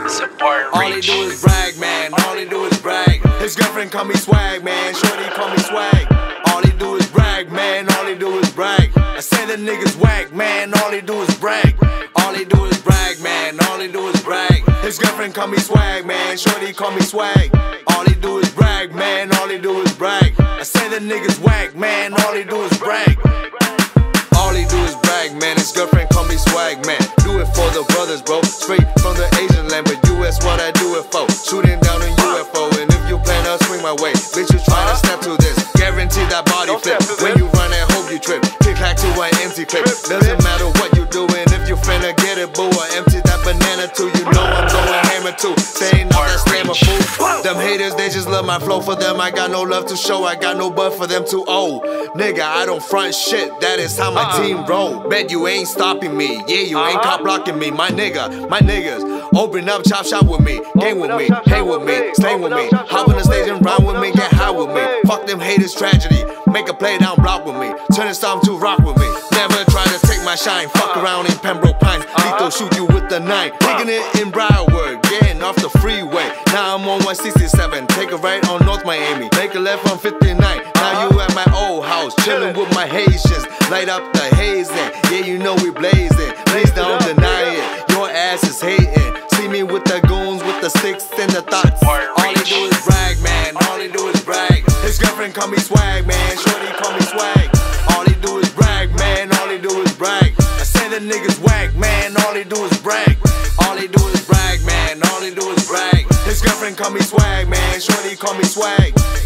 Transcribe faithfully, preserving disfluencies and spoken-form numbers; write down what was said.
All he do is brag, man, all he do is brag. His girlfriend call me swag, man, shorty call me swag. All he do is brag, man, all he do is brag. I say the niggas whack, man, all he do is brag. All he do is brag, man, all he do is brag. His girlfriend call me swag, man, shorty call me swag. All he do is brag, man, all he do is brag. I say the niggas whack, man, all he do is brag. All he do is brag, man, his girlfriend call me swag, man. Do it for the brothers, bro, straight from the Asian land. But U S what I do it for, shooting down a U F O. And if you plan to swing my way, bitch, you tryna step to this. Guarantee that body flip, when you run I hope you trip. Kick hack to an empty clip, doesn't matter what you doing. If you finna get it, boo, I empty that banana too. You know I'm going hammer too, saying all that slammer fool. Them haters, they just love my flow. For them I got no love to show, I got no butt for them to owe. Nigga, I don't front shit, that is how my team roll. Bet you ain't stopping me, yeah, you ain't cop blocking me. My nigga, my niggas, open up, chop shop with me. Game with me, hang with me, slang with me. Hop on the stage and rhyme with me, get high with me. Fuck them haters, tragedy, make a play down block with me. Turn it storm to rock with me. Never try to take my shine, fuck around in Pembroke Pines. Lethal shoot you with the nine. Taking it in Broward, getting off the freeway. Now I'm on one sixty-seven, take a right on North Miami. Make a left on fifty-nine, now you at my old house. Chillin' with my Haitians, light up the hazing. Yeah, you know we blazing, please don't deny it. Your ass is hating, see me with the goons, with the sticks and the thoughts. All he do is brag, man, all he do is brag. His girlfriend call me swag, man, shorty call me swag. All he do is brag, man, all he do is brag. I say the niggas whack, man, all he do is brag. All he do is brag, man, all he do is brag. His girlfriend call me swag, man, shorty call me swag.